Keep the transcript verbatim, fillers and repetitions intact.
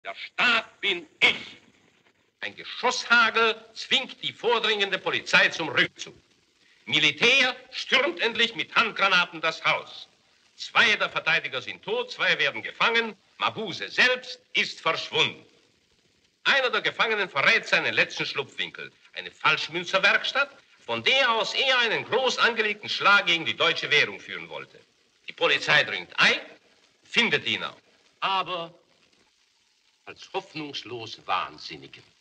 Der Staat bin ich. Ein Geschosshagel zwingt die vordringende Polizei zum Rückzug. Militär stürmt endlich mit Handgranaten das Haus. Zwei der Verteidiger sind tot, zwei werden gefangen. Mabuse selbst ist verschwunden. Einer der Gefangenen verrät seinen letzten Schlupfwinkel, eine Falschmünzerwerkstatt, von der aus er einen groß angelegten Schlag gegen die deutsche Währung führen wollte. Die Polizei dringt ein, findet ihn auch, aber als hoffnungslos Wahnsinnigen.